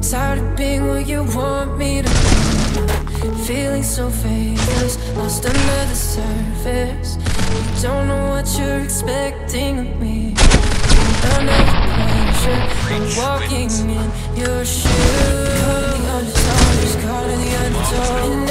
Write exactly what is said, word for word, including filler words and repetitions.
Tired of being what you want me to be, feeling so faithless, lost under the surface. You don't know what you're expecting of me. Under the pressure, I'm walking in your shoes. Caught in the undertow, just caught in the undertow.